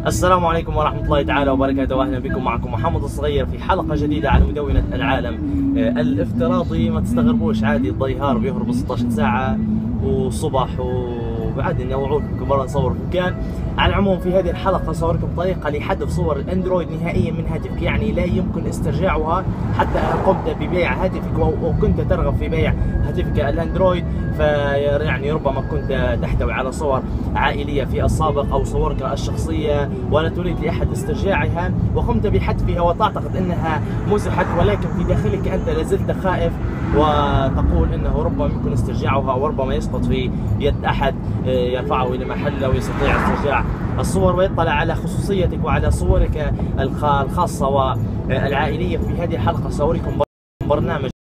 السلام عليكم ورحمة الله تعالى وبركاته، أهلا بكم. معكم محمد الصغير في حلقة جديدة على مدونة العالم الافتراضي. ما تستغربوش، عادي الضيهار بيهربوا 16 ساعة وصبح وعادي نوعوا لكم مرة نصور في مكان. على العموم في هذه الحلقة صوركم طريقة لحذف صور الأندرويد نهائيا من هاتفك، يعني لا يمكن استرجاعها حتى قمت ببيع هاتفك أو كنت ترغب في بيع هاتفك الأندرويد، فيعني ربما كنت تحتوي على صور عائلية في السابق أو صورك الشخصية ولا تريد لأحد استرجاعها وقمت بحذفها وتعتقد أنها مسحت، ولكن في داخلك أنت لازلت خائف وتقول أنه ربما يمكن استرجاعها وربما يسقط في يد أحد يرفعه إلى محل ويستطيع استرجاع الصور ويطلع على خصوصيتك وعلى صورك الخاصة والعائلية. في هذه الحلقة سأريكم برنامج